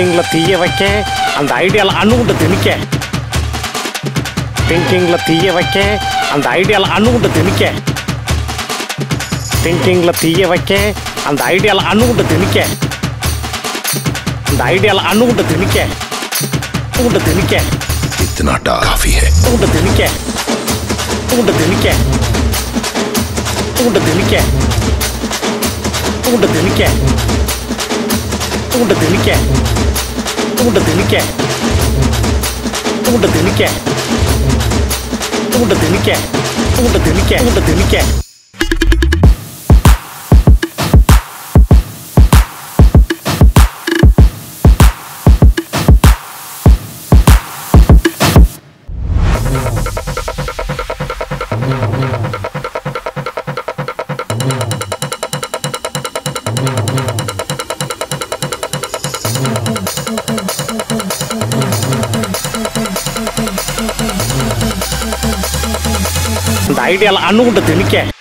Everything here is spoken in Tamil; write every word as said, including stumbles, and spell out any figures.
திங்கிங்ல தீய வைக்க அந்த ஐடியால அணுகுண்டு திணிக்க திங்கிங்ல தீய வைக்க அந்த ஐடியால அணுகுண்டு திணிக்க திங்கிங்ல தீய வைக்க அந்த ஐடியால அணுகுண்டு திணிக்க அந்த ஐடியால அணுகுண்டு திணிக்க அணுகுண்டு திணிக்க इतना काफी है அணுகுண்டு திணிக்க அணுகுண்டு திணிக்க அணுகுண்டு திணிக்க அணுகுண்டு திணிக்க அணுகுண்டு திணிக்க அணுகுண்டு திணிக்க அணுகுண்டு திணிக்க அணுகுண்டு திணிக்க அணுகுண்டு திணிக்க அணுகுண்டு திணிக்க அந்த ஐடியால அணுகுண்டு திணிக்க